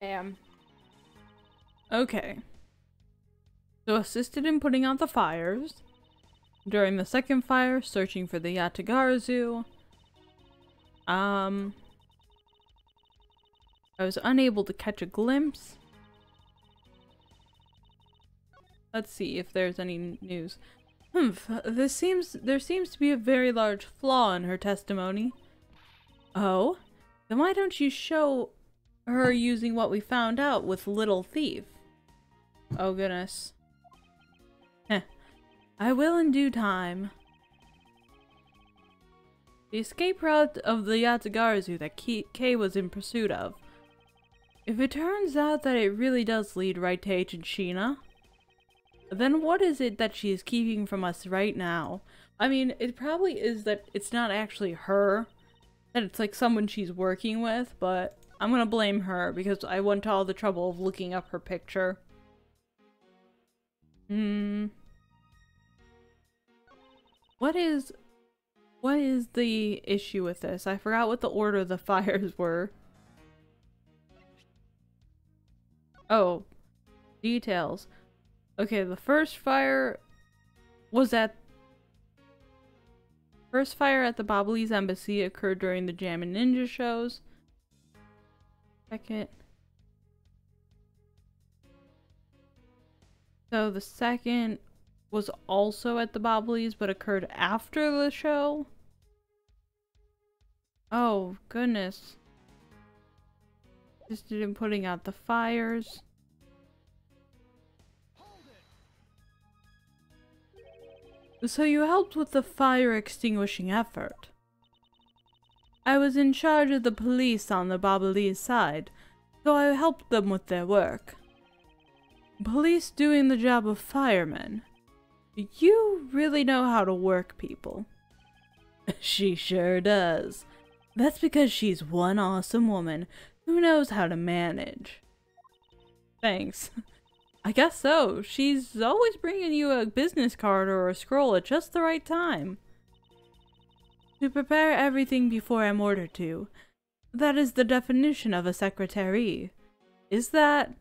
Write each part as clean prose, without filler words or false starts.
Damn. Okay. So assisted in putting out the fires. During the second fire, searching for the Yatagarazu. I was unable to catch a glimpse. Let's see if there's any news. There seems to be a very large flaw in her testimony. Oh? Then why don't you show her using what we found out with Little Thief? Oh goodness. Heh. I will in due time. The escape route of the Yatagarazu that Kay was in pursuit of. If it turns out that it really does lead right to Agent Sheena, then what is it that she is keeping from us right now? I mean, it probably is that it's not actually her, that it's like someone she's working with, but I'm gonna blame her because I went to all the trouble of looking up her picture. What is the issue with this? I forgot what the order of the fires were. Oh, details. Okay, the first fire was at... First fire at the Babalese Embassy occurred during the Jammin' Ninja shows. Second... So the second was also at the Babalese but occurred after the show? Oh, goodness. Just in putting out the fires. So you helped with the fire extinguishing effort. I was in charge of the police on the Babalese side, so I helped them with their work. Police doing the job of firemen. You really know how to work people. She sure does. That's because she's one awesome woman who knows how to manage. Thanks. I guess so. She's always bringing you a business card or a scroll at just the right time. To prepare everything before I'm ordered to. That is the definition of a secretary. Is that...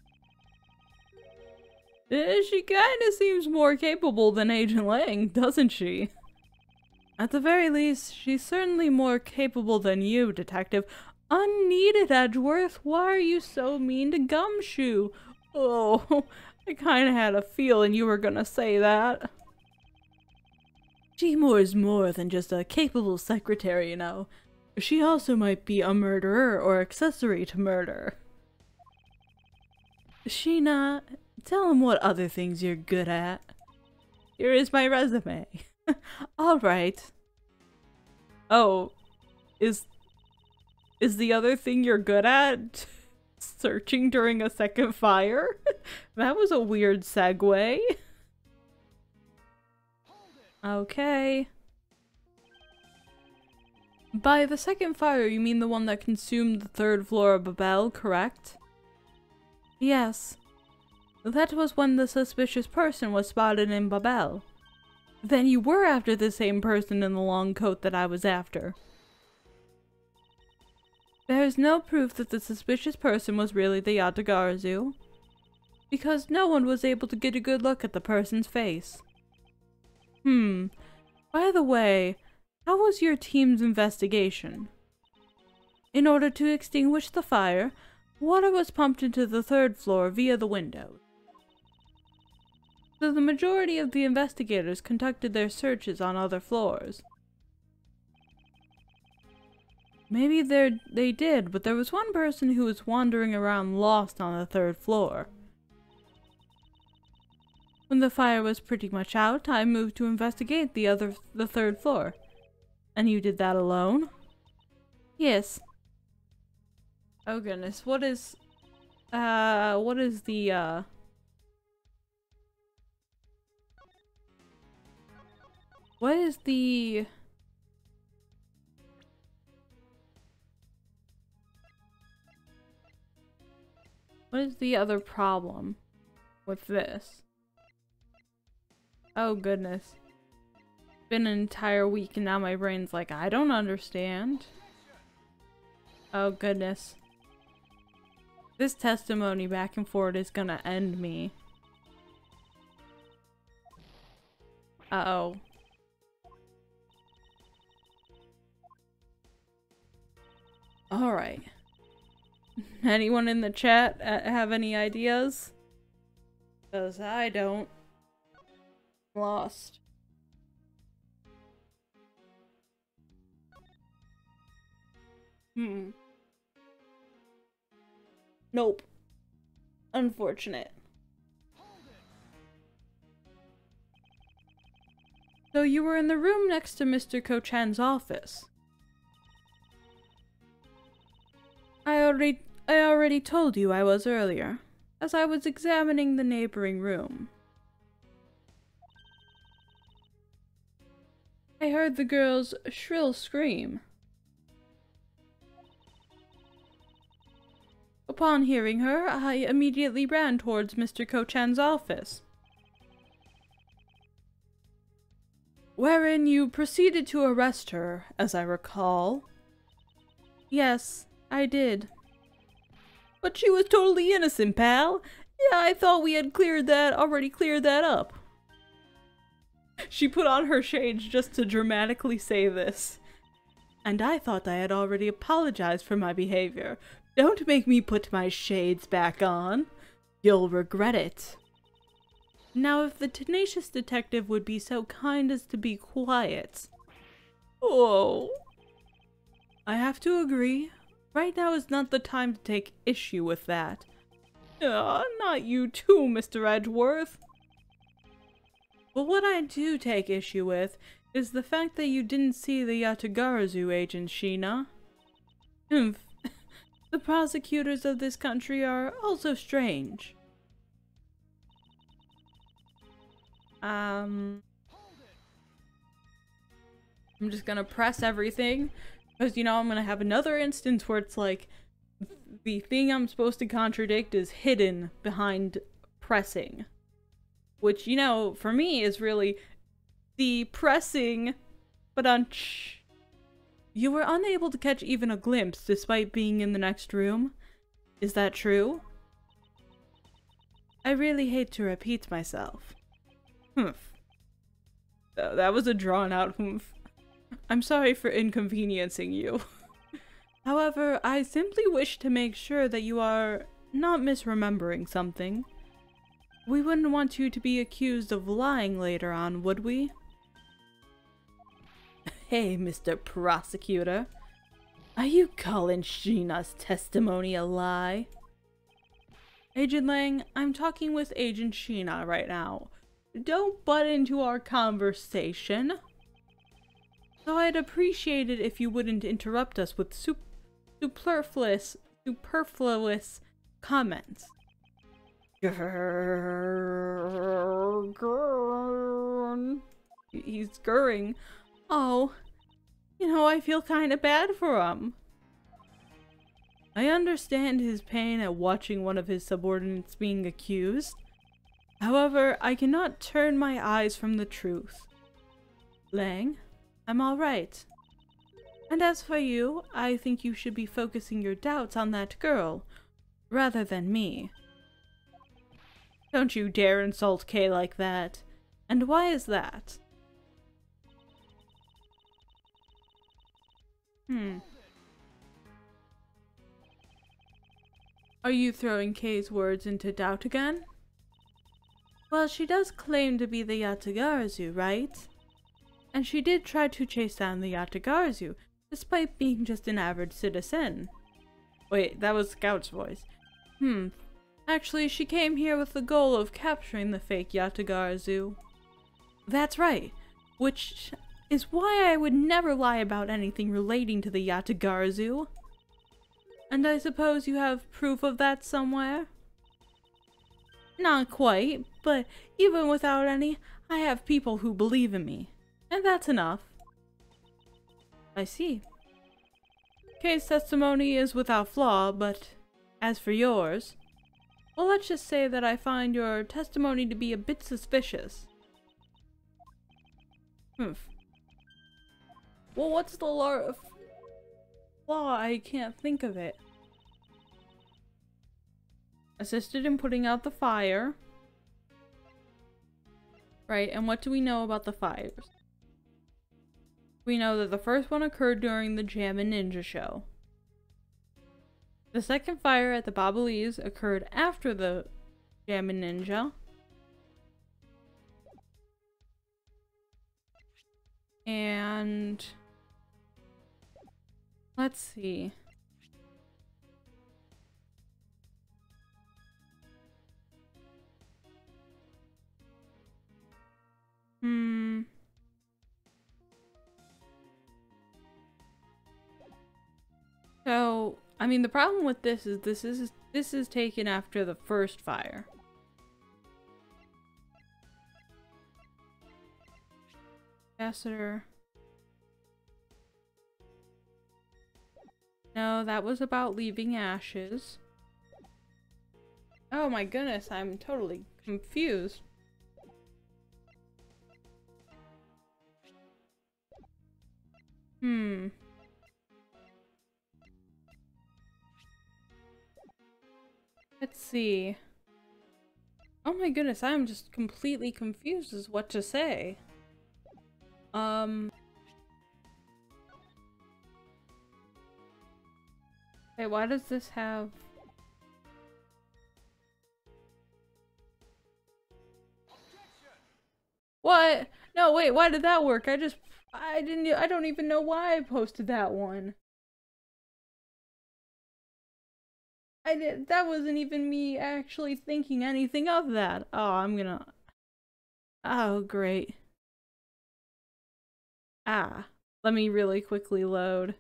She kinda seems more capable than Agent Lang, doesn't she? At the very least, she's certainly more capable than you, Detective. Unneeded, Edgeworth! Why are you so mean to Gumshoe? Oh, I kinda had a feeling you were gonna say that. Seymour's more than just a capable secretary, you know. She also might be a murderer or accessory to murder. Sheena, tell him what other things you're good at. Here is my resume. Alright. Oh, is the other thing you're good at searching during a second fire? That was a weird segue. Okay. By the second fire, you mean the one that consumed the third floor of Babel, correct? Yes. That was when the suspicious person was spotted in Babel. Then you were after the same person in the long coat that I was after. There is no proof that the suspicious person was really the Yatagarazu, because no one was able to get a good look at the person's face. By the way, how was your team's investigation? In order to extinguish the fire, water was pumped into the third floor via the windows. So the majority of the investigators conducted their searches on other floors. Maybe they did, but there was one person who was wandering around lost on the third floor. When the fire was pretty much out, I moved to investigate the third floor. And you did that alone? Yes. Oh goodness, what is the, What is the other problem with this? Oh goodness. It's been an entire week and now my brain's like, I don't understand. Oh goodness. This testimony back and forth is gonna end me. Uh-oh. Alright. Anyone in the chat have any ideas? Because I don't. Lost. Nope. Unfortunate. So you were in the room next to Mr. Ko-chan's office. I already told you I was earlier, as I was examining the neighboring room. I heard the girl's shrill scream. Upon hearing her, I immediately ran towards Mr. Ko-chan's office, wherein you proceeded to arrest her, as I recall. Yes, I did. But she was totally innocent, pal. Yeah, I thought we had already cleared that up. She put on her shades just to dramatically say this. And I thought I had already apologized for my behavior. Don't make me put my shades back on. You'll regret it. Now, if the tenacious detective would be so kind as to be quiet. Oh. I have to agree. Right now is not the time to take issue with that. Not you too, Mr. Edgeworth. But what I do take issue with is the fact that you didn't see the Yatagarazu, Agent Sheena. Humph. The prosecutors of this country are also strange. I'm just gonna press everything, because, you know, I'm gonna have another instance where it's like, the thing I'm supposed to contradict is hidden behind pressing. Which, you know, for me is really the pressing, but You were unable to catch even a glimpse despite being in the next room. Is that true? I really hate to repeat myself. Humph. That was a drawn-out humph. I'm sorry for inconveniencing you. However, I simply wish to make sure that you are not misremembering something. We wouldn't want you to be accused of lying later on, would we? Hey, Mr. Prosecutor. Are you calling Sheena's testimony a lie? Agent Lang, I'm talking with Agent Sheena right now. Don't butt into our conversation. So I'd appreciate it if you wouldn't interrupt us with superfluous comments. He's gurring. Oh, you know, I feel kinda bad for him. I understand his pain at watching one of his subordinates being accused. However, I cannot turn my eyes from the truth. Lang, I'm alright. And as for you, I think you should be focusing your doubts on that girl, rather than me. Don't you dare insult Kay like that. And why is that? Are you throwing Kay's words into doubt again? Well, she does claim to be the Yatagarazu, right? And she did try to chase down the Yatagarazu, despite being just an average citizen. Wait, that was Scout's voice. Actually, she came here with the goal of capturing the fake Yatagarazu. That's right, which is why I would never lie about anything relating to the Yatagarazu. And I suppose you have proof of that somewhere? Not quite, but even without any, I have people who believe in me. And that's enough. I see. Kay's testimony is without flaw, but as for yours, well, let's just say that I find your testimony to be a bit suspicious. Well, what's the flaw? I can't think of it. assisted in putting out the fire. Right, and what do we know about the fires? We know that the first one occurred during the Jammin' Ninja show. The second fire at the Bob-O-Lee's occurred after the Jammin' Ninja. And let's see. So, I mean, the problem with this is taken after the first fire. Capacitor. No, that was about leaving ashes. Oh my goodness, I'm totally confused. Let's see. Oh my goodness, I'm just completely confused as what to say. Hey, why does this have... What? No, wait, why did that work? I don't even know why I posted that one. That wasn't even me actually thinking anything of that. Oh, great. Let me really quickly load.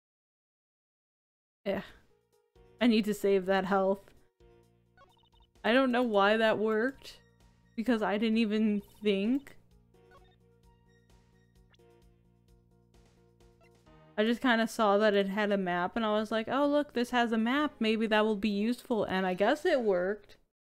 Yeah. I need to save that health. I don't know why that worked, because I didn't even think. I just kind of saw that it had a map and I was like, oh look, this has a map, maybe that will be useful, and I guess it worked.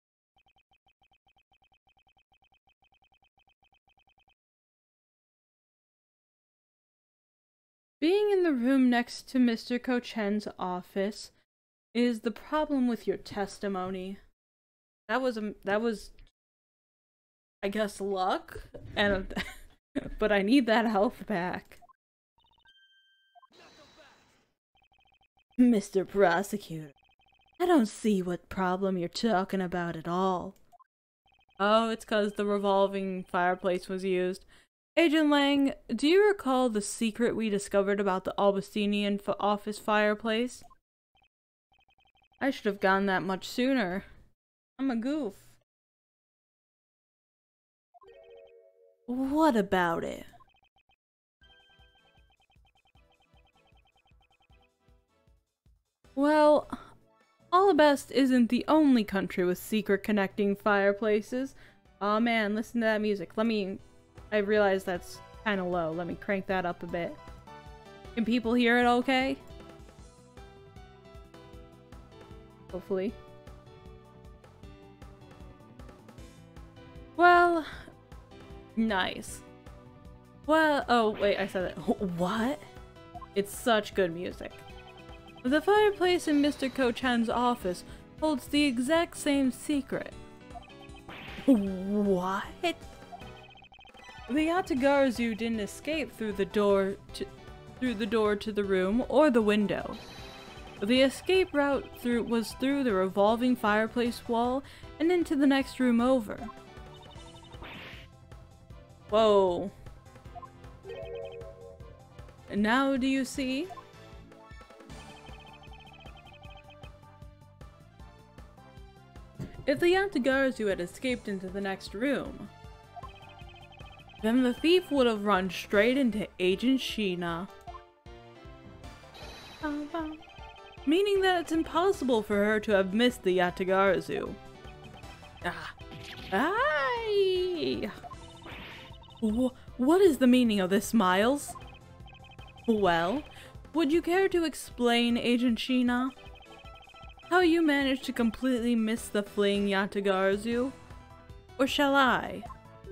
Being in the room next to Mr. Ko-Chen's office is the problem with your testimony. That was, I guess, luck, and but I need that health back. Mr. Prosecutor, I don't see what problem you're talking about at all. Oh, it's because the revolving fireplace was used. Agent Lang, do you recall the secret we discovered about the Aubustinian office fireplace? I should have gotten that much sooner. I'm a goof. What about it? Well, Alabest isn't the only country with secret connecting fireplaces. Aw man, listen to that music. I realize that's kind of low. Let me crank that up a bit. Can people hear it okay? Hopefully. Well, nice. Well, oh wait, I said that. What? It's such good music. The fireplace in Mr. Ko-Chen's office holds the exact same secret. What? The Yatagarazu didn't escape through the door to the room or the window. The escape route was through the revolving fireplace wall and into the next room over. Whoa. And now do you see? If the Yatagarazu had escaped into the next room, then the thief would have run straight into Agent Sheena. Meaning that it's impossible for her to have missed the Yatagarazu. What is the meaning of this, Miles? Well, would you care to explain, Agent Sheena? How you managed to completely miss the fleeing Yatagarazu? Or shall I?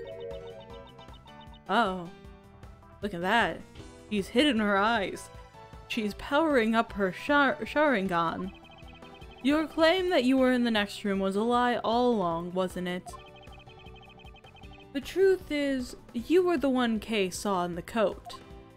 Oh, look at that. She's hidden her eyes. She's powering up her Sharingan. Your claim that you were in the next room was a lie all along, wasn't it? The truth is, you were the one Kay saw in the coat,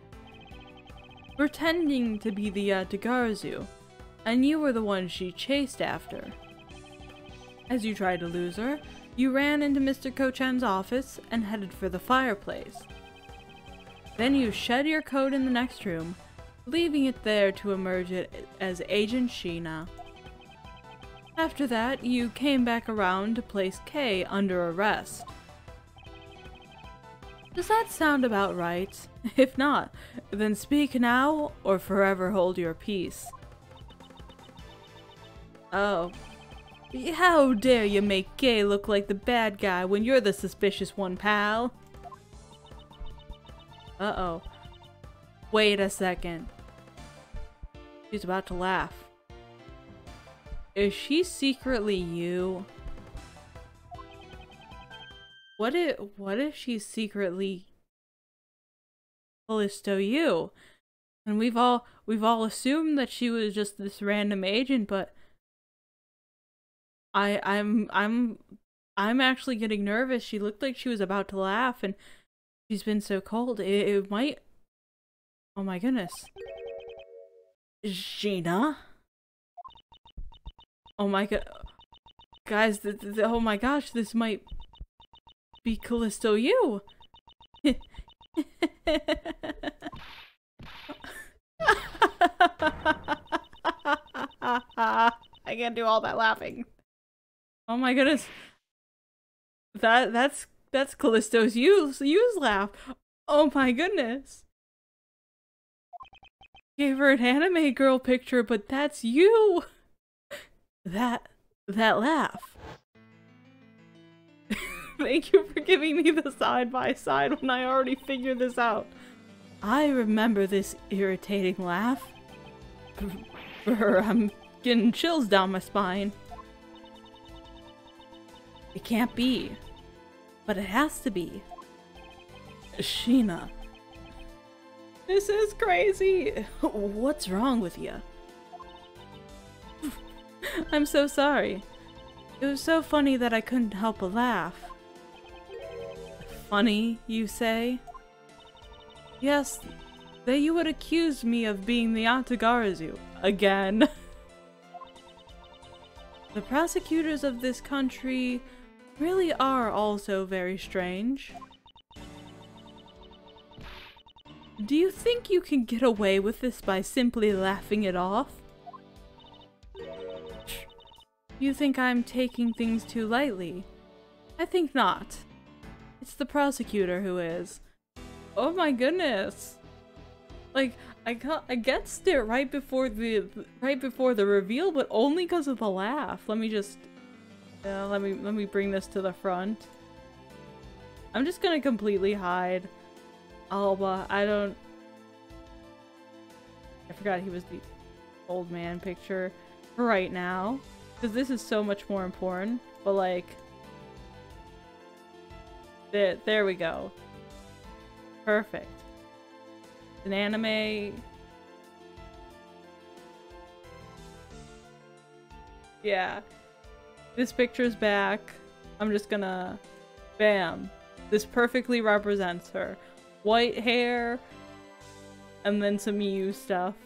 pretending to be the Yata-Garasu, and you were the one she chased after. As you tried to lose her, you ran into Mr. Ko-chan's office and headed for the fireplace. Then you shed your coat in the next room, leaving it there to emerge as Agent Sheena. After that, you came back around to place Kay under arrest. Does that sound about right? If not, then speak now or forever hold your peace. Oh. How dare you make Kay look like the bad guy when you're the suspicious one, pal? Uh-oh. Wait a second. She's about to laugh. Is she secretly you? What if she's secretly Callisto you? And we've all assumed that she was just this random agent, but I'm actually getting nervous. She looked like she was about to laugh, and she's been so cold. It might. Oh my goodness. Sheena? Oh my god. Guys, oh my gosh, this might be Callisto you. I can't do all that laughing. Oh my goodness. That's Callisto's use laugh. Oh my goodness. Gave her an anime girl picture, but that's you. That laugh. Thank you for giving me the side by side when I already figured this out. I remember this irritating laugh. I'm getting chills down my spine. It can't be. But it has to be. Sheena. This is crazy. What's wrong with you? I'm so sorry. It was so funny that I couldn't help but laugh. Funny, you say? Yes, that you would accuse me of being the Yata-Garasu again. The prosecutors of this country really are also very strange. Do you think you can get away with this by simply laughing it off? You think I'm taking things too lightly? I think not. It's the prosecutor who is. Oh my goodness! Like, I guessed it right before the reveal, but only because of the laugh. Let me just let me bring this to the front. I'm just gonna completely hide Alba. I forgot he was the old man picture for right now, because this is so much more important. But like, there we go. Perfect. An anime. Yeah. This picture's back. I'm just gonna... Bam. This perfectly represents her. White hair. And then some Miu stuff.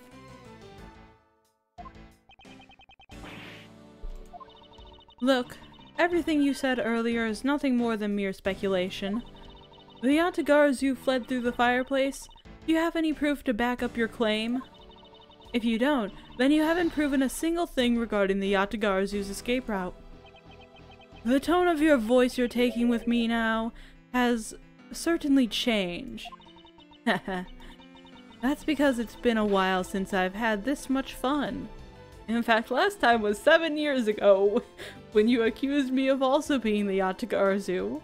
Look, everything you said earlier is nothing more than mere speculation. The Yata-Garasu fled through the fireplace. Do you have any proof to back up your claim? If you don't, then you haven't proven a single thing regarding the Yata-Garasu's escape route. The tone of your voice you're taking with me now has certainly changed. That's because it's been a while since I've had this much fun. In fact, last time was 7 years ago, when you accused me of also being the Yata-Garasu.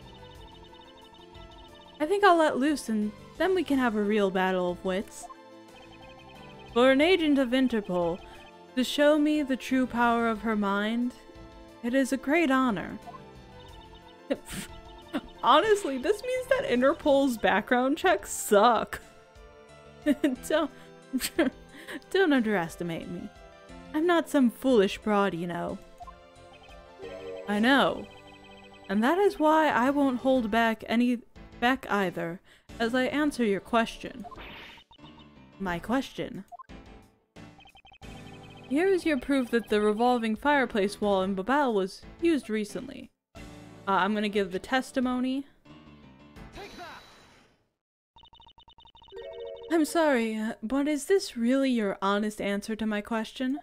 I think I'll let loose and then we can have a real battle of wits. For an agent of Interpol, to show me the true power of her mind, it is a great honor. Honestly, this means that Interpol's background checks suck. Don't underestimate me. I'm not some foolish broad, you know. I know. And that is why I won't hold back either, as I answer your question. My question. Here is your proof that the revolving fireplace wall in Babel was used recently. I'm gonna give the testimony. I'm sorry, but is this really your honest answer to my question?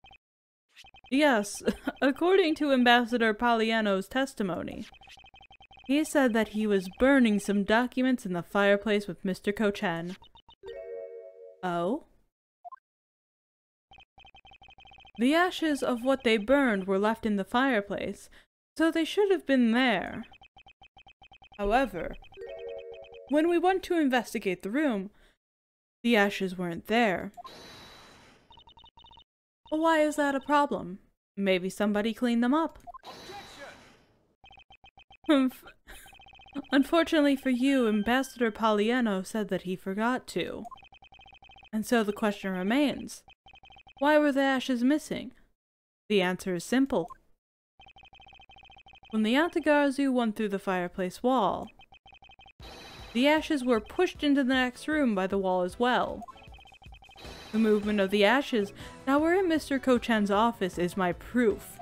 Yes, according to Ambassador Poliano's testimony. He said that he was burning some documents in the fireplace with Mr. Kochen. Oh? The ashes of what they burned were left in the fireplace, so they should have been there. However, when we went to investigate the room, the ashes weren't there. Why is that a problem? Maybe somebody cleaned them up. Unfortunately for you, Ambassador Poliano said that he forgot to. And so the question remains, why were the ashes missing? The answer is simple. When the Yatagarasu went through the fireplace wall, the ashes were pushed into the next room by the wall as well. The movement of the ashes that were in Mr. Kochen's office is my proof.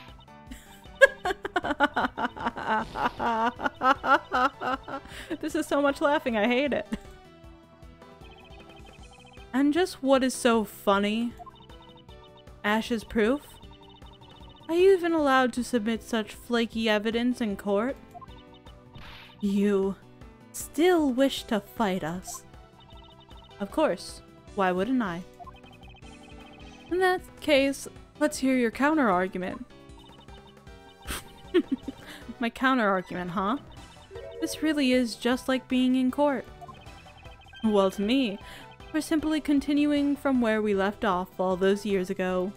This is so much laughing, I hate it. And just what is so funny? Ashes proof? Are you even allowed to submit such flaky evidence in court? You still wish to fight us? Of course. Why wouldn't I? In that case, let's hear your counter-argument. My counter-argument, huh? This really is just like being in court. Well, to me, we're simply continuing from where we left off all those years ago.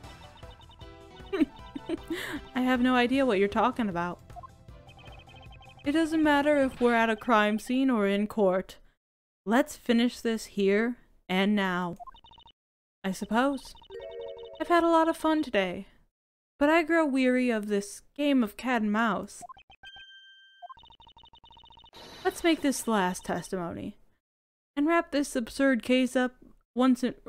I have no idea what you're talking about. It doesn't matter if we're at a crime scene or in court. Let's finish this here and now. I suppose. I've had a lot of fun today, but I grow weary of this game of cat and mouse. Let's make this the last testimony, and wrap up this absurd case once and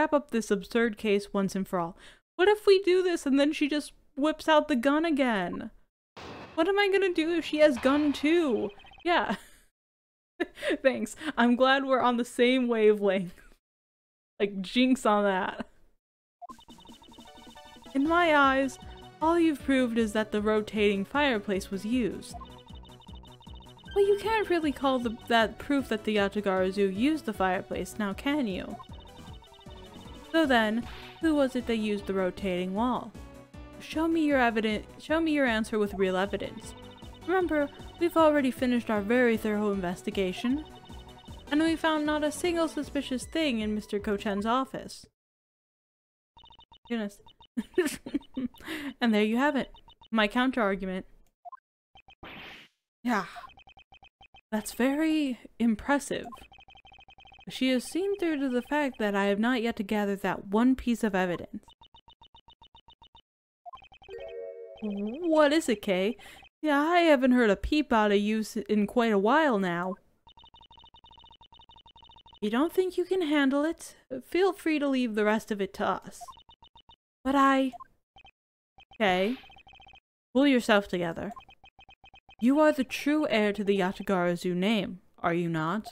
for all. What if we do this and then she just whips out the gun again? What am I gonna do if she has gun too? Yeah. Thanks. I'm glad we're on the same wavelength. Like, jinx on that. In my eyes, all you've proved is that the rotating fireplace was used. Well, you can't really call that proof that the Yatagarasu used the fireplace, now can you? So then, who was it that used the rotating wall? Show me your answer with real evidence. Remember, we've already finished our very thorough investigation, and we found not a single suspicious thing in Mr. Kochen's office. Goodness. And there you have it. My counter-argument. Yeah. That's very impressive. She has seen through to the fact that I have not yet to gather that one piece of evidence. What is it, Kay? Yeah, I haven't heard a peep out of you in quite a while now. You don't think you can handle it? Feel free to leave the rest of it to us. But Kay, pull yourself together. You are the true heir to the Yatagarasu name, are you not?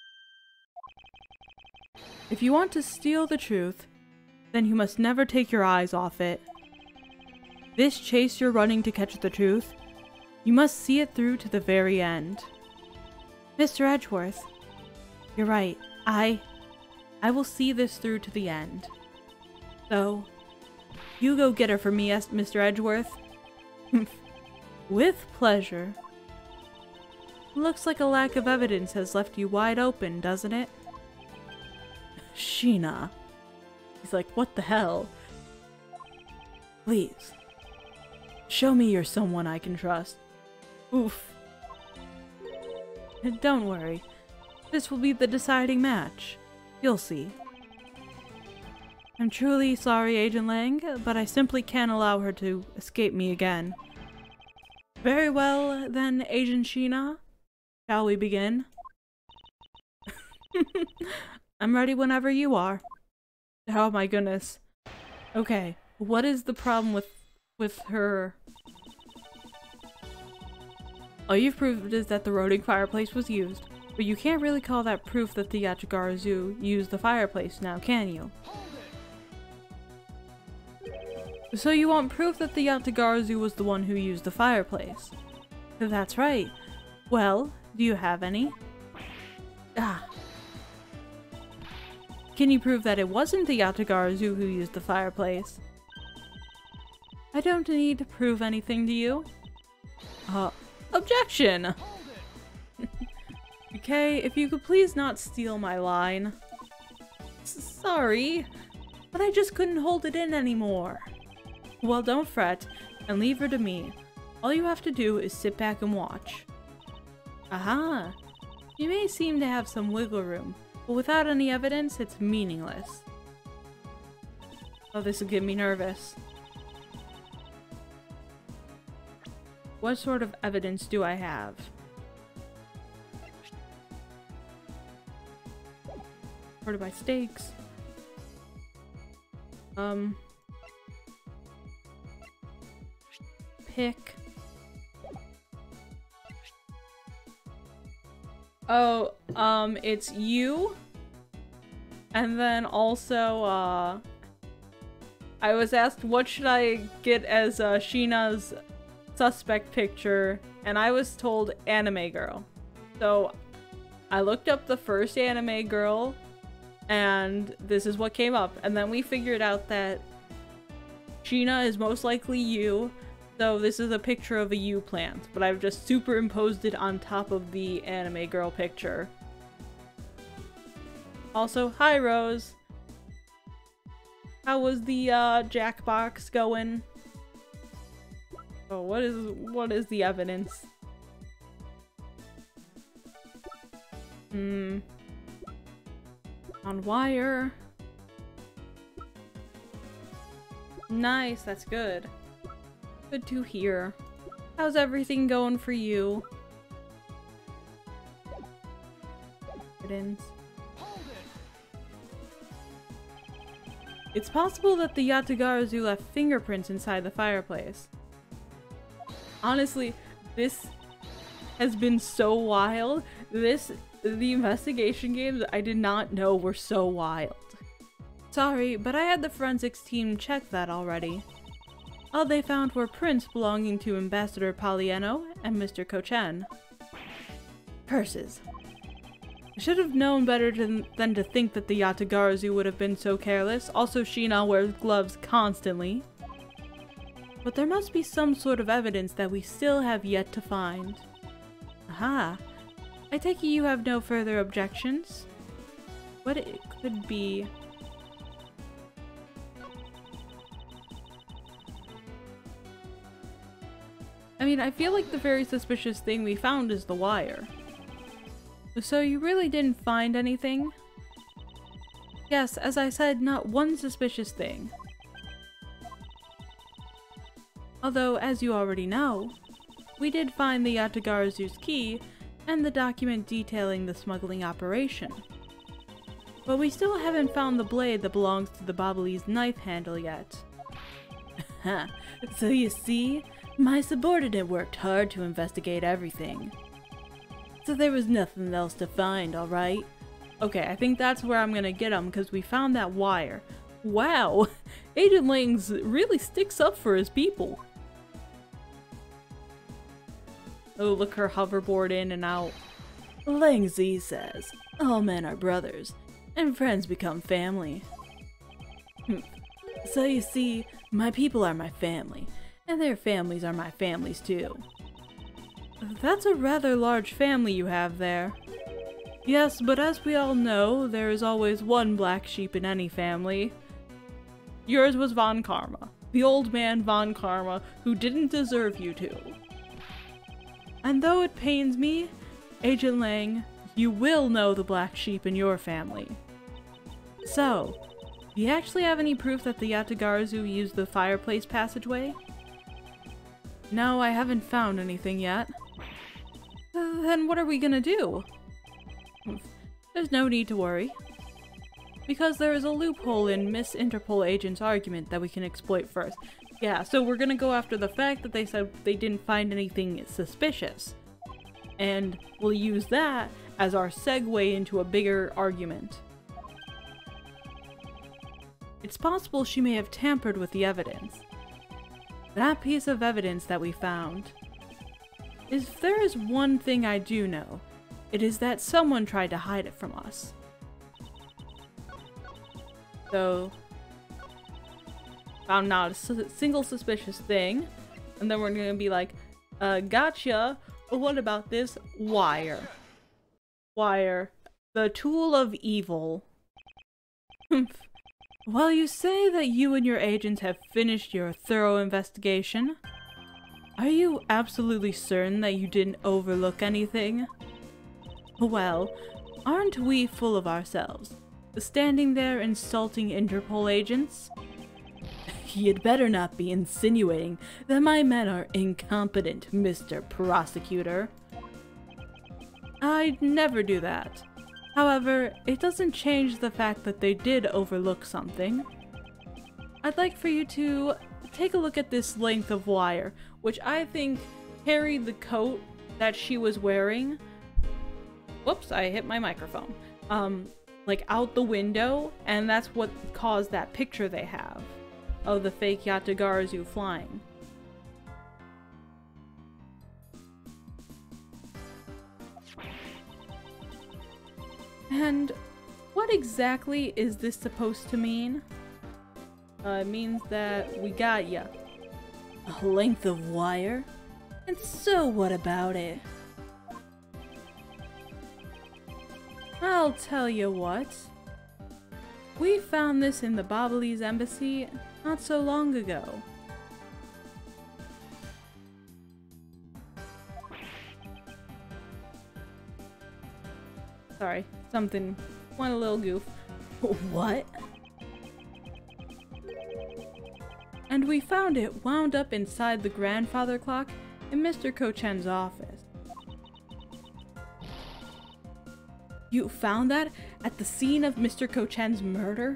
If you want to steal the truth, then you must never take your eyes off it. This chase you're running to catch the truth, you must see it through to the very end. Mr. Edgeworth, you're right. I will see this through to the end. So, you go get her for me, Mr. Edgeworth. With pleasure. Looks like a lack of evidence has left you wide open, doesn't it? Sheena. He's like, what the hell? Please. Show me you're someone I can trust. Oof. Don't worry. This will be the deciding match. You'll see. I'm truly sorry, Agent Lang, but I simply can't allow her to escape me again. Very well, then, Agent Sheena. Shall we begin? I'm ready whenever you are. Oh my goodness. Okay, what is the problem with her? All you've proved is that the rotting fireplace was used, but you can't really call that proof that the Yatagarasu Zoo used the fireplace now, can you? So you want proof that the Yatagarasu Zoo was the one who used the fireplace? That's right. Well, do you have any? Ah. Can you prove that it wasn't the Yatagarasu Zoo who used the fireplace? I don't need to prove anything to you. Objection! Okay, if you could please not steal my line. Sorry, but I just couldn't hold it in anymore. Well, don't fret, and leave her to me. All you have to do is sit back and watch. Aha! You may seem to have some wiggle room, but without any evidence, it's meaningless. Oh, this will get me nervous. What sort of evidence do I have? Where are my stakes? Pick. Oh, it's you. And then also, I was asked what should I get as Sheena's suspect picture, and I was told anime girl. So I looked up the first anime girl, and this is what came up. And then we figured out that Sheena is most likely you. So this is a picture of a U plant, but I've just superimposed it on top of the anime girl picture. Also, hi Rose! How was the Jackbox going? Oh, what is the evidence? On wire. Nice, that's good. Good to hear. How's everything going for you? Evidence. It's possible that the Yatagarasu Zoo left fingerprints inside the fireplace. Honestly, this has been so wild. The investigation games I did not know were so wild. Sorry, but I had the forensics team check that already. All they found were prints belonging to Ambassador Poliano and Mr. Kochen. Curses. I should have known better than to think that the Yatagarasu Zoo would have been so careless. Also, Sheena wears gloves constantly. But there must be some sort of evidence that we still have yet to find. Aha! I take it you have no further objections? What it could be... I mean, I feel like the very suspicious thing we found is the wire. So you really didn't find anything? Yes, as I said, not one suspicious thing. Although, as you already know, we did find the Yatagarasu Zoo's key and the document detailing the smuggling operation. But we still haven't found the blade that belongs to the Babali's knife handle yet. So you see, my subordinate worked hard to investigate everything. So there was nothing else to find, alright? Okay, I think that's where I'm gonna get him, because we found that wire. Wow! Agent Lang's really sticks up for his people. Oh, look her hoverboard in and out. Lang Zi says, all men are brothers, and friends become family. So you see, my people are my family, and their families are my families too. That's a rather large family you have there. Yes, but as we all know, there is always one black sheep in any family. Yours was Von Karma, the old man Von Karma, who didn't deserve you to. And though it pains me, Agent Lang, you will know the black sheep in your family. So, Do you actually have any proof that the Yatagarazu used the fireplace passageway? No, I haven't found anything yet. Then what are we gonna do? There's no need to worry. Because there is a loophole in Miss Interpol agent's argument that we can exploit first. Yeah, so we're gonna go after the fact that they said they didn't find anything suspicious. And we'll use that as our segue into a bigger argument. It's possible she may have tampered with the evidence. That piece of evidence that we found. If there is one thing I do know, it is that someone tried to hide it from us. So, found not a single suspicious thing, and then we're gonna be like, gotcha, but what about this wire? Wire, the tool of evil. Well, you say that you and your agents have finished your thorough investigation. Are you absolutely certain that you didn't overlook anything? Well, aren't we full of ourselves? Standing there insulting Interpol agents? You'd better not be insinuating that my men are incompetent, Mr. Prosecutor. I'd never do that. However, it doesn't change the fact that they did overlook something. I'd like for you to take a look at this length of wire, which I think carried the coat that she was wearing. Whoops, I hit my microphone. Like out the window, and that's what caused that picture they have of the fake Yatagarazu flying. And what exactly is this supposed to mean? It means that we got ya. A length of wire? And so what about it? I'll tell you what. We found this in the Babalese embassy not so long ago. Sorry, something went a little goof. What? And we found it wound up inside the grandfather clock in Mr. Kochen's office. You found that at the scene of Mr. Kochen's murder?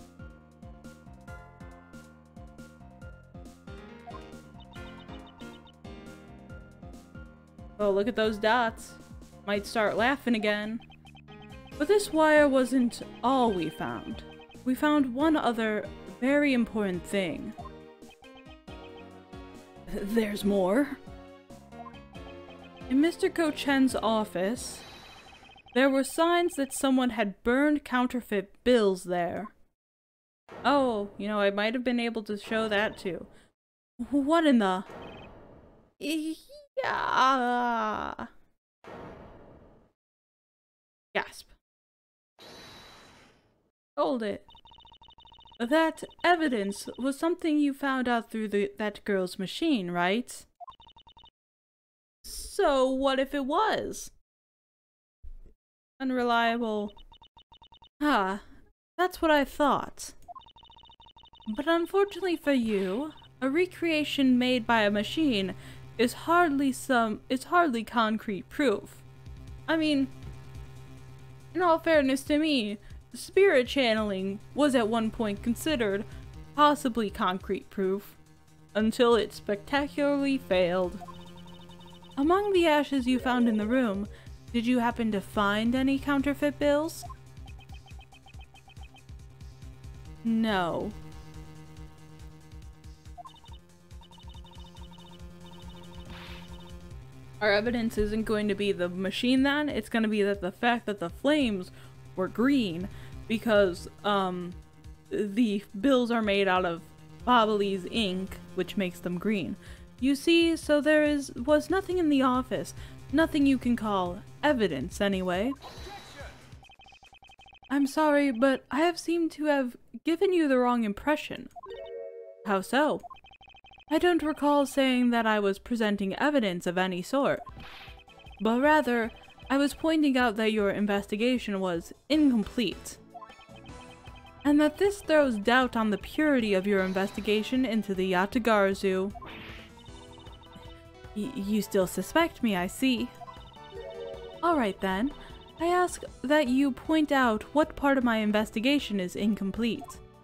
Oh, look at those dots. Might start laughing again. But this wire wasn't all we found. We found one other very important thing. There's more. In Mr. Kochen's office, there were signs that someone had burned counterfeit bills there. Oh, you know, I might have been able to show that too. What in the... Yeah. Gasp. Hold it. That evidence was something you found out through that girl's machine, right? So what if it was? Unreliable. Ah, that's what I thought. But unfortunately for you, a recreation made by a machine is hardly concrete proof. I mean, in all fairness to me, spirit channeling was at one point considered possibly concrete proof, until it spectacularly failed. Among the ashes you found in the room, did you happen to find any counterfeit bills? No. Our evidence isn't going to be the machine then, it's going to be that the fact that the flames were green because the bills are made out of Babalese ink, which makes them green. You see, so there was nothing in the office, nothing you can call evidence anyway. I'm sorry, but I have seemed to have given you the wrong impression. How so? I don't recall saying that I was presenting evidence of any sort, but rather, I was pointing out that your investigation was incomplete. and that this throws doubt on the purity of your investigation into the Yatagarazu. You still suspect me, I see. Alright then, I ask that you point out what part of my investigation is incomplete.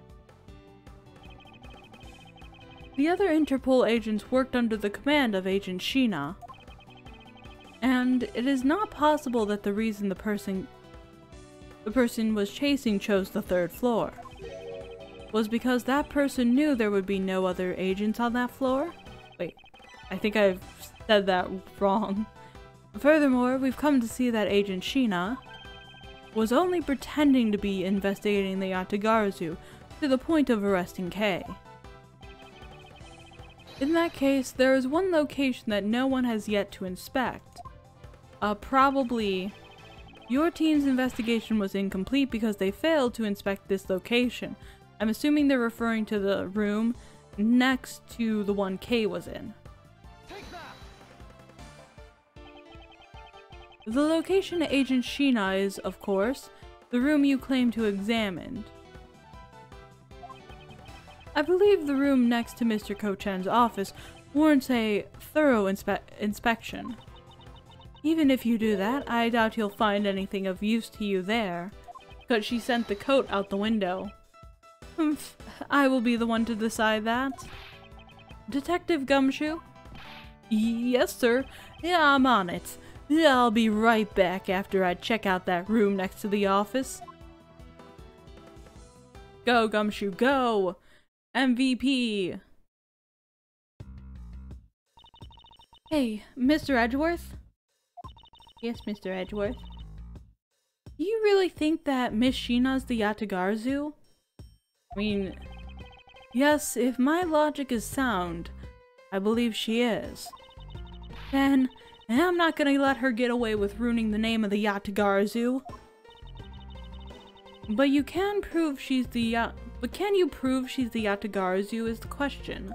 The other Interpol agents worked under the command of Agent Sheena, and it is not possible that the reason the person was chasing chose the 3rd floor was because that person knew there would be no other agents on that floor? Wait, I think I've said that wrong. Furthermore, we've come to see that Agent Sheena was only pretending to be investigating the Yatagarazu to the point of arresting Kay. In that case, there is one location that no one has yet to inspect. Probably your team's investigation was incomplete because they failed to inspect this location. I'm assuming they're referring to the room next to the one Kay was in. The location Agent Sheena is, of course, the room you claim to examine. I believe the room next to Mr. Ko-chan's office warrants a thorough inspection. Even if you do that, I doubt you'll find anything of use to you there, because she sent the coat out the window. Humph, I will be the one to decide that. Detective Gumshoe? Yes, sir. Yeah, I'm on it. I'll be right back after I check out that room next to the office. Go, Gumshoe, go! MVP! Hey, Mr. Edgeworth? Yes, Mr. Edgeworth. Do you really think that Miss Sheena's the Yatagarazu? I mean, yes, if my logic is sound, I believe she is. Then, I'm not gonna let her get away with ruining the name of the Yatagarazu. But you can prove she's the but can you prove she's the Yatagarazu is the question.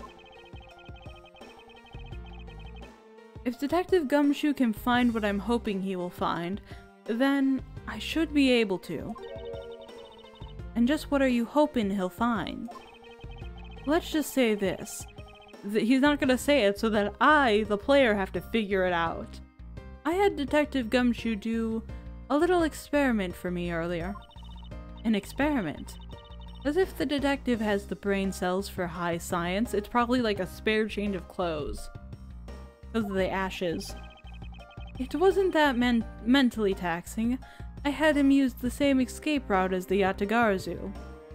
If Detective Gumshoe can find what I'm hoping he will find, then I should be able to. And just what are you hoping he'll find? Let's just say this. He's not gonna say it so that I, the player, have to figure it out. I had Detective Gumshoe do a little experiment for me earlier. An experiment? As if the detective has the brain cells for high science, it's probably like a spare change of clothes. Because of the ashes. It wasn't that mentally taxing. I had him use the same escape route as the Yatagarazu.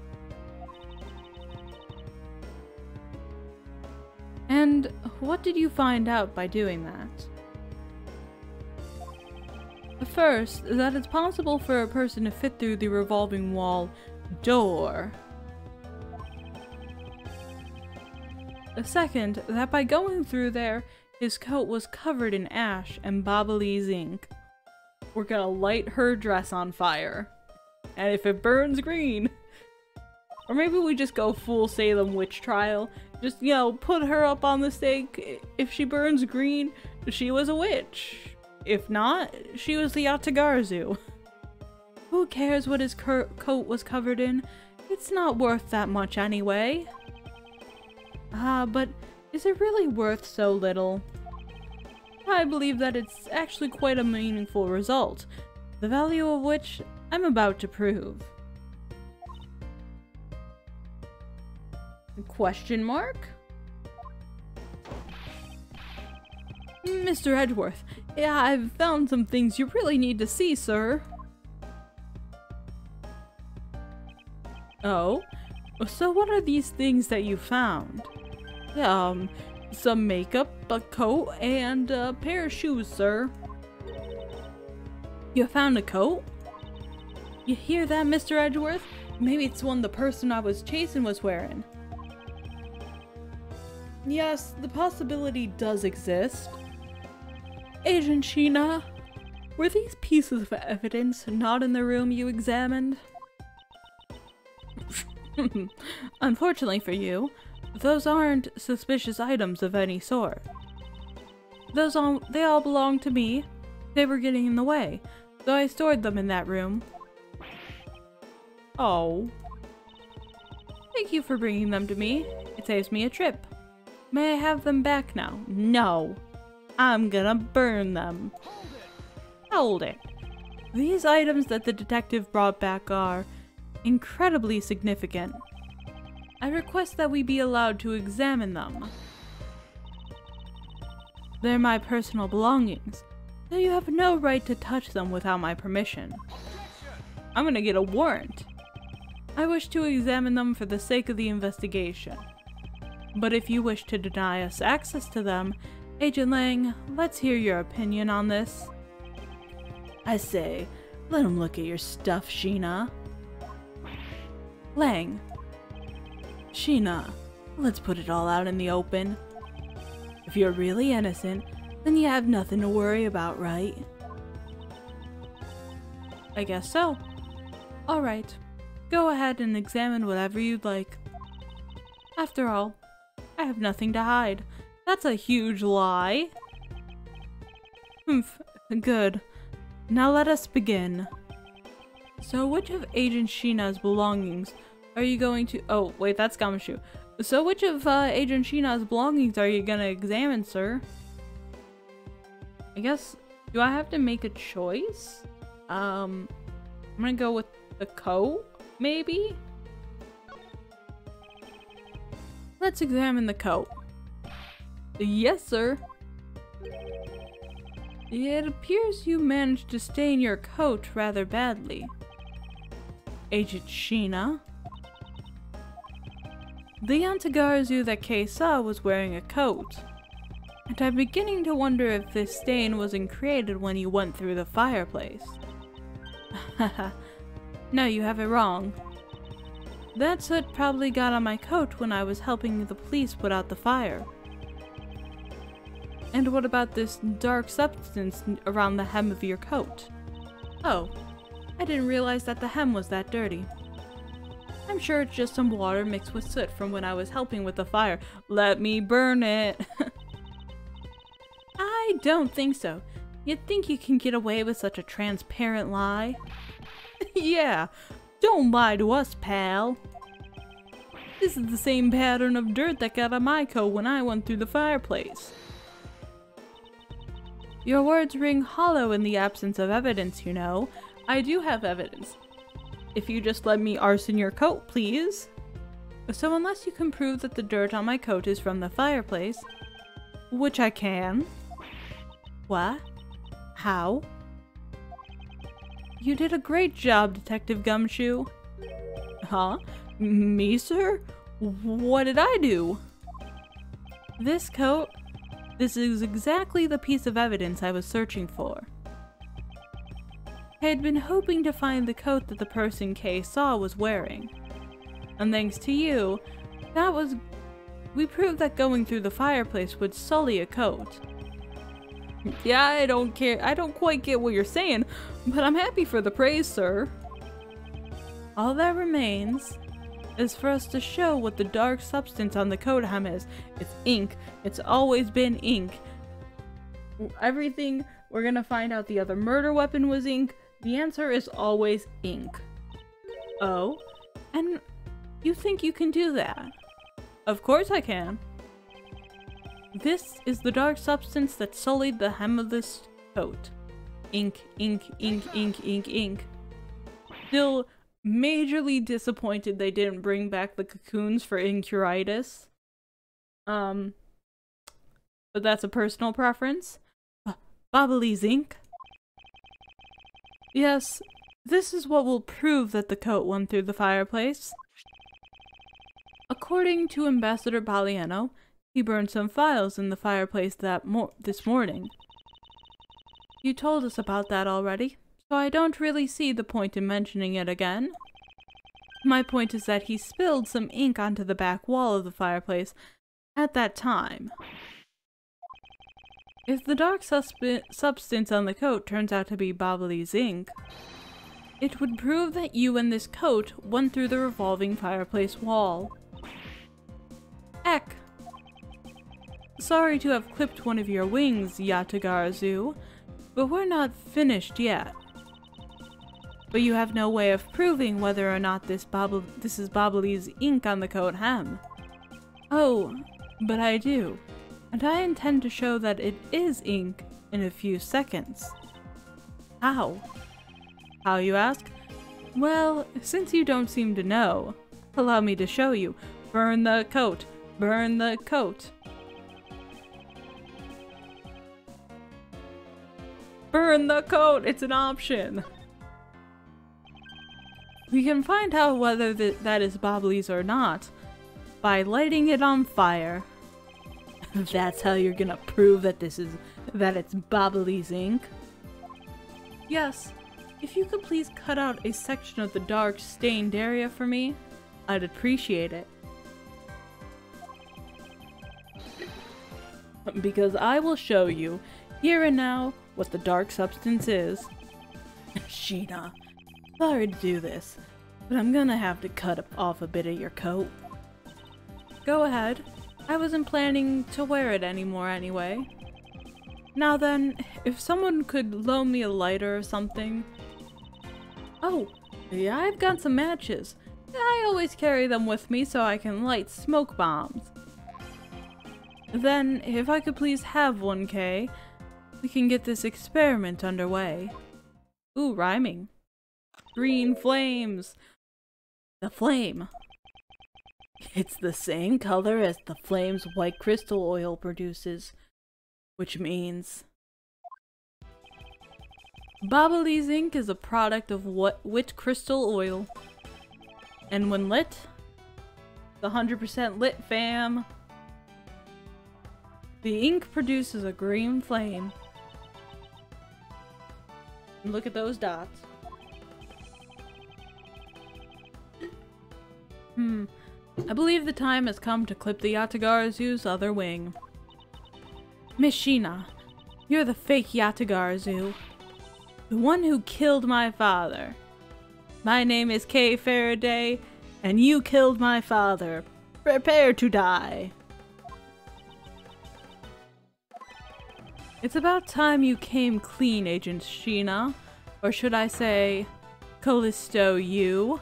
And what did you find out by doing that? First, that it's possible for a person to fit through the revolving wall door. Second, that by going through there, his coat was covered in ash and Babali's ink. We're gonna light her dress on fire. And if it burns green... Or maybe we just go full Salem witch trial. Just, you know, put her up on the stake. If she burns green, she was a witch. If not, she was the Yatagarazu. Who cares what his coat was covered in? It's not worth that much anyway. But is it really worth so little? I believe that it's actually quite a meaningful result, the value of which I'm about to prove. Question mark? Mr. Edgeworth, yeah, I've found some things you really need to see, sir. Oh? So what are these things that you found? Some makeup, a coat, and a pair of shoes, sir. You found a coat? You hear that, Mr. Edgeworth? Maybe it's one the person I was chasing was wearing. Yes, the possibility does exist. Agent Sheena, were these pieces of evidence not in the room you examined? Unfortunately for you, those aren't suspicious items of any sort. They all belong to me. They were getting in the way, so I stored them in that room. Oh. Thank you for bringing them to me. It saves me a trip. May I have them back now? No. I'm gonna burn them. Hold it. These items that the detective brought back are incredibly significant. I request that we be allowed to examine them. They're my personal belongings, so you have no right to touch them without my permission. I'm gonna get a warrant. I wish to examine them for the sake of the investigation. But if you wish to deny us access to them, Agent Lang, let's hear your opinion on this. I say, let him look at your stuff, Sheena. Lang. Sheena, let's put it all out in the open. If you're really innocent, then you have nothing to worry about, right? I guess so. Alright, go ahead and examine whatever you'd like. After all, I have nothing to hide. That's a huge lie. Humph, good. Now let us begin. So which of Agent Sheena's belongings are you going to— oh, wait, that's Gumshoe. So which of Agent Sheena's belongings are you gonna examine, sir? I guess, do I have to make a choice? I'm gonna go with the coat, maybe? Let's examine the coat. Yes, sir. It appears you managed to stain your coat rather badly. Agent Sheena? The Yantagarzu that Kay saw was wearing a coat, and I'm beginning to wonder if this stain wasn't created when you went through the fireplace. Haha. No, you have it wrong. That soot probably got on my coat when I was helping the police put out the fire. And what about this dark substance around the hem of your coat? Oh, I didn't realize that the hem was that dirty. I'm sure it's just some water mixed with soot from when I was helping with the fire. Let me burn it! I don't think so. You'd think you can get away with such a transparent lie? Yeah, don't lie to us, pal. This is the same pattern of dirt that got on my coat when I went through the fireplace. Your words ring hollow in the absence of evidence, you know. I do have evidence. If you just let me arson your coat, please. So unless you can prove that the dirt on my coat is from the fireplace, which I can. What? How? You did a great job, Detective Gumshoe. Huh? Me, sir? What did I do? This coat? This is exactly the piece of evidence I was searching for. I had been hoping to find the coat that the person Kay saw was wearing. And thanks to you, we proved that going through the fireplace would sully a coat. Yeah, I don't quite get what you're saying, but I'm happy for the praise, sir. All that remains is for us to show what the dark substance on the coat hem is. It's ink. It's always been ink. Everything, we're gonna find out the other murder weapon was ink. The answer is always ink. Oh? And you think you can do that? Of course I can. This is the dark substance that sullied the hem of this coat. Ink, ink, ink, ink, ink, ink. Still majorly disappointed they didn't bring back the cocoons for Incuritis. But that's a personal preference. Bobbly's ink. Yes, this is what will prove that the coat went through the fireplace. According to Ambassador Baliano, he burned some files in the fireplace this morning. You told us about that already, so I don't really see the point in mentioning it again. My point is that he spilled some ink onto the back wall of the fireplace at that time. If the dark substance on the coat turns out to be Bobbly's ink, it would prove that you and this coat went through the revolving fireplace wall. Eck! Sorry to have clipped one of your wings, Yatagarazu, but we're not finished yet. but you have no way of proving whether or not this is Bobbly's ink on the coat hem. Oh, but I do, and I intend to show that it is ink in a few seconds. How? How, you ask? Well, since you don't seem to know, allow me to show you. Burn the coat! Burn the coat! Burn the coat! It's an option! We can find out whether that is Bobbly's or not by lighting it on fire. That's how you're gonna prove that it's Bobbly's ink. Yes, if you could please cut out a section of the dark stained area for me, I'd appreciate it. Because I will show you, here and now, what the dark substance is. Sheena, sorry to do this, but I'm gonna have to cut off a bit of your coat. Go ahead. I wasn't planning to wear it anymore anyway. Now then, if someone could loan me a lighter or something. Oh, yeah, I've got some matches. I always carry them with me so I can light smoke bombs. Then, if I could please have 1K, we can get this experiment underway. Ooh, rhyming. Green flames! The flame! It's the same color as the flame's white crystal oil produces, which means Bobbly's ink is a product of wit crystal oil, and when lit, the 100% lit, fam. The ink produces a green flame. And look at those dots. I believe the time has come to clip the Yatagarazu's other wing. Miss Sheena, you're the fake Yatagarazu. The one who killed my father. My name is Kay Faraday, and you killed my father. Prepare to die. It's about time you came clean, Agent Sheena. Or should I say, Callisto you?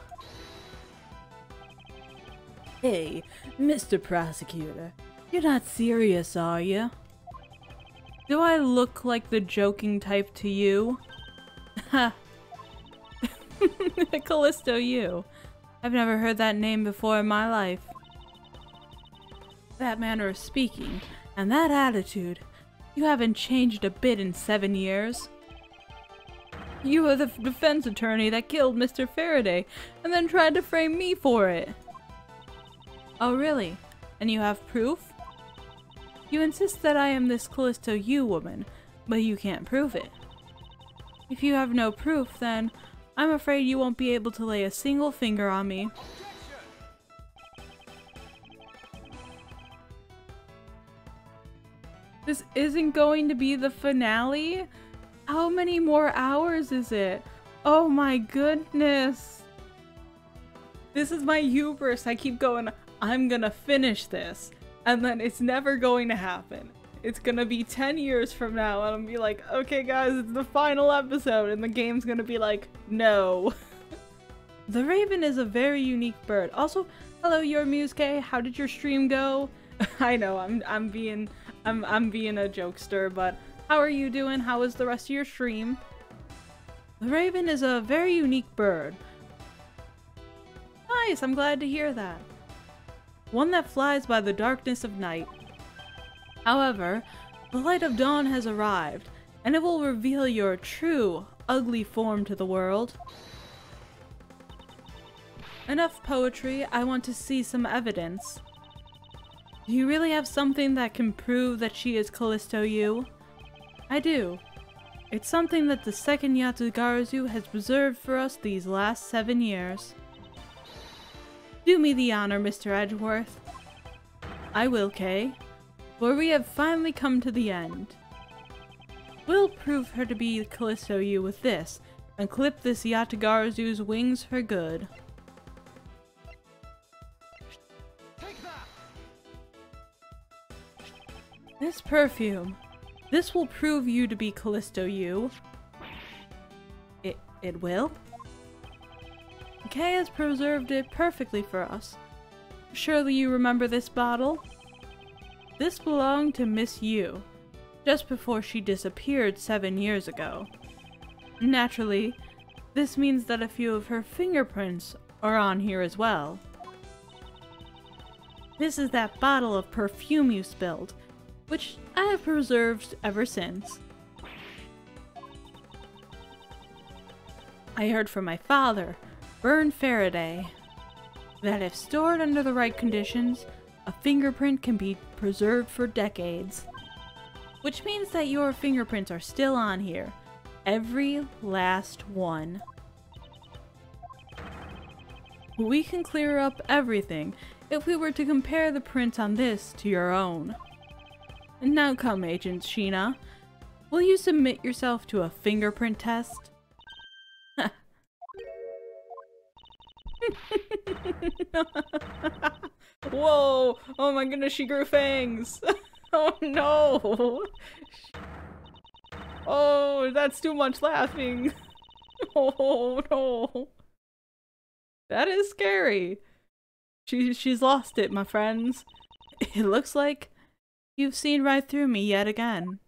Hey, Mr. Prosecutor, you're not serious, are you? Do I look like the joking type to you? Ha! Callisto you. I've never heard that name before in my life. That manner of speaking, and that attitude, you haven't changed a bit in 7 years. You were the defense attorney that killed Mr. Faraday, and then tried to frame me for it. Oh really? And you have proof? You insist that I am this Callisto you woman, but you can't prove it. If you have no proof, then I'm afraid you won't be able to lay a single finger on me. This isn't going to be the finale? How many more hours is it? Oh my goodness. This is my hubris. I keep going, I'm gonna finish this. And then it's never going to happen. It's gonna be 10 years from now and I'll be like, okay guys, it's the final episode. And the game's gonna be like, no. The raven is a very unique bird. Also, hello Yormusuke, how did your stream go? I know, I'm being a jokester, but how are you doing? How was the rest of your stream? The raven is a very unique bird. Nice, I'm glad to hear that. One that flies by the darkness of night. However, the light of dawn has arrived, and it will reveal your true, ugly form to the world. Enough poetry, I want to see some evidence. Do you really have something that can prove that she is Callisto you? I do. It's something that the second Yatagarazu has preserved for us these last 7 years. Do me the honor, Mr. Edgeworth. I will, Kay. For we have finally come to the end. We'll prove her to be Callisto you with this, and clip this Yatagarazu's wings for good. This perfume. This will prove you to be Callisto you. It will? Kay has preserved it perfectly for us. Surely you remember this bottle? This belonged to Miss Yu, just before she disappeared 7 years ago. Naturally, this means that a few of her fingerprints are on here as well. This is that bottle of perfume you spilled, which I have preserved ever since. I heard from my father, Byrne Faraday, that if stored under the right conditions, a fingerprint can be preserved for decades. Which means that your fingerprints are still on here. Every last one. We can clear up everything if we were to compare the prints on this to your own. Now come, Agent Sheena. Will you submit yourself to a fingerprint test? Whoa! Oh my goodness, she grew fangs! Oh no! Oh, that's too much laughing! Oh no! That is scary! She's lost it, my friends. It looks like you've seen right through me yet again.